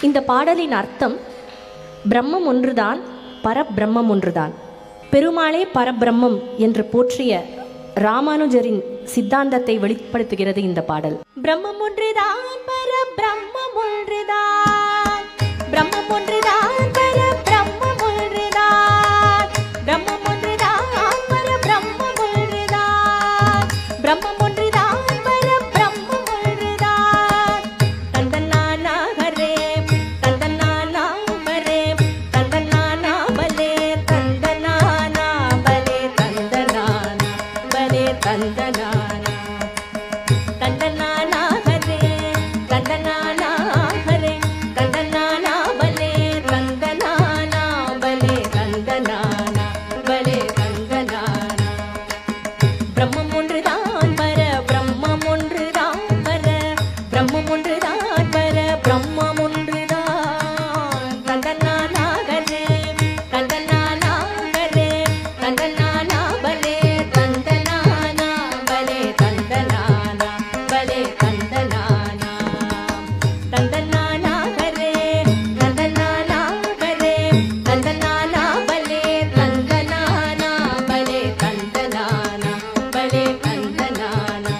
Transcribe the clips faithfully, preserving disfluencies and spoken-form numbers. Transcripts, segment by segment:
இந்த பாடலின் அர்த்தம் பிரம்மம் ஒன்றுதான், பரபிரம்மம் ஒன்றுதான். பெருமாளே பரபிரம்மம் என்று போற்றிய ராமானுஜரின் சித்தாந்தத்தை வெளிப்படுத்துகிறது இந்த பாடல். பிரம்மம் ஒன்றுதான், பரபிரம்மம் ஒன்றுதான், பிரம்மம் ஒன்றுதான், பரபிரம்மம் ஒன்றுதான், பிரம்மம் ஒன்றுதான், பரபிரம்மம் ஒன்றுதான், பிரம்மம் ஒன்றுதான், பரபிரம்மம் ஒன்றுதான். தந்தனானா ஹரே தந்தனானா பரே தந்தனானா பலே தந்தனானா பலே தந்தனானா பலே தந்தனானா தந்தனானா ஹரே தந்தனானா ஹரே தந்தனானா பலே தந்தனானா பலே தந்தனானா பலே தந்தனானா. பிரம்மம் ஒன்றுதான், பர பிரம்மம் ஒன்றுதான், பர பிரம்மம் ஒன்றுதான், பர பிரம்மம் ஒன்றுதான். தந்தனானா ஹரே தந்தனானா ஹரே தந்தனானா பலே தந்தனானா பலே தந்தனானா பலே தந்தனானா தந்தனானா ஹரே தந்தனானா ஹரே தந்தனானா பலே தந்தனானா பலே தந்தனானா பலே தந்தனானா.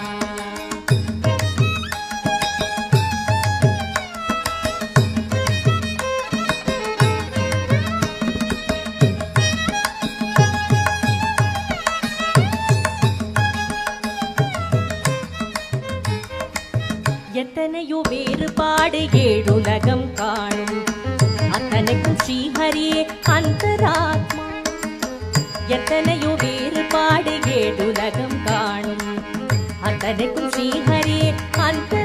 எத்தனையோ வேறுபாடு ஏழுலகம் காணும், அத்தனைக்கும் ஸ்ரீஹரியே அந்தராத்மா. எத்தனையோ வேறுபாடு ஏழுலகம் காணும், அத்தனைக்கும் ஸ்ரீஹரியே அந்த